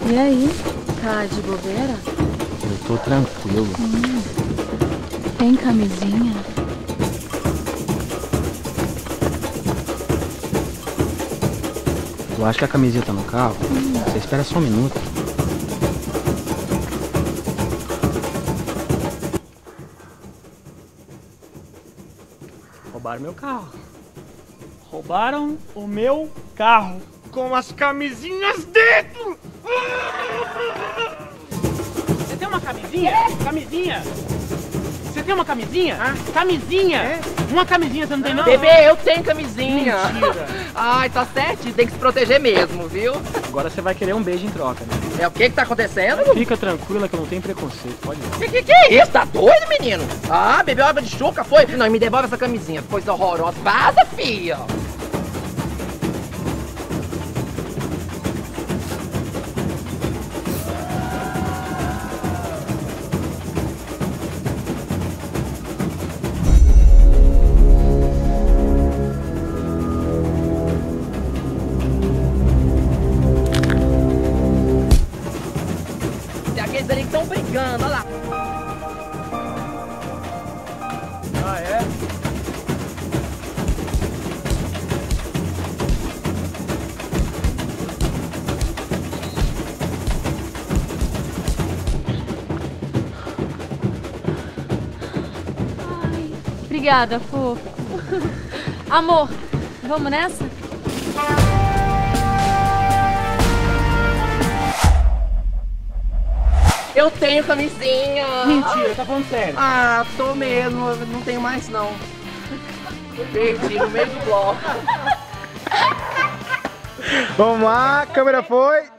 E aí, tá de bobeira? Eu tô tranquilo. Tem camisinha? Tu acha que a camisinha tá no carro? Você espera só um minuto. Roubaram meu carro. Roubaram o meu carro. Com as camisinhas dentro! Você tem uma camisinha? Camisinha! Você tem uma camisinha? Camisinha! Uma camisinha, você não tem não? Bebê, eu tenho camisinha. Mentira! Ai, tá certo, tem que se proteger mesmo, viu? Agora você vai querer um beijo em troca, né? É o que tá acontecendo? Fica tranquila que eu não tenho preconceito, pode ir. Que é isso? Tá doido, menino? Ah, bebeu água de chuca, foi? Não, me devolve essa camisinha, coisa horrorosa. Vaza, filha! Tem aqueles ali que estão brigando, olha lá. Ah, é? Obrigada, fofo. Amor, vamos nessa? Eu tenho camisinha. Mentira, tá falando sério? Ah, tô mesmo, eu não tenho mais não. Perdi no meio do bloco. Vamos lá, a câmera foi.